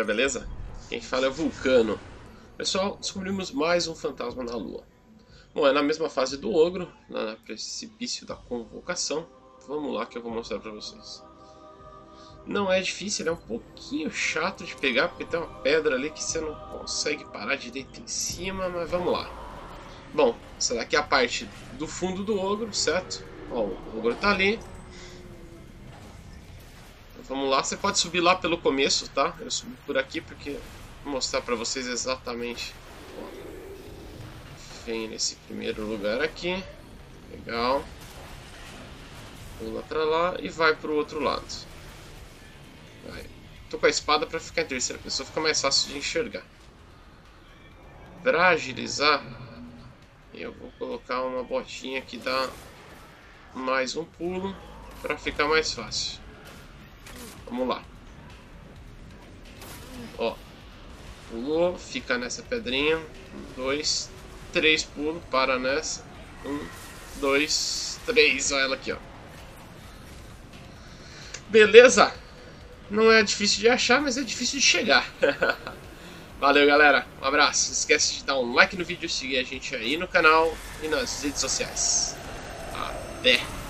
galera, beleza? Quem fala é o Vulcano. Pessoal, descobrimos mais um fantasma na Lua. Bom, é na mesma fase do ogro, no precipício da convocação. Vamos lá que eu vou mostrar pra vocês. Não é difícil, ele é um pouquinho chato de pegar, porque tem uma pedra ali que você não consegue parar direito em cima, mas vamos lá. Bom, essa daqui é a parte do fundo do ogro, certo? Ó, o ogro tá ali. Vamos lá, você pode subir lá pelo começo, tá? Eu subi por aqui porque vou mostrar pra vocês exatamente. Ó, vem nesse primeiro lugar aqui. Legal. Pula pra lá e vai pro outro lado. Vai. Tô com a espada pra ficar em terceira pessoa, fica mais fácil de enxergar. Pra agilizar, eu vou colocar uma botinha que dá mais um pulo pra ficar mais fácil. Vamos lá. Ó. Pulou, fica nessa pedrinha. 1, 2, 3 pulos, para nessa. 1, 2, 3. Olha ela aqui, ó. Beleza? Não é difícil de achar, mas é difícil de chegar. Valeu, galera. Um abraço. Não esquece de dar um like no vídeo, seguir a gente aí no canal e nas redes sociais. Até!